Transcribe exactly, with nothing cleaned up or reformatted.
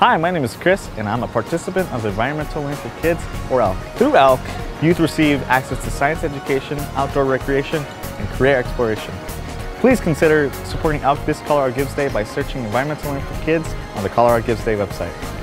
Hi, my name is Chris, and I'm a participant of Environmental Learning for Kids, or ELK. Through ELK, youth receive access to science education, outdoor recreation, and career exploration. Please consider supporting ELK this Colorado Gives Day by searching Environmental Learning for Kids on the Colorado Gives Day website.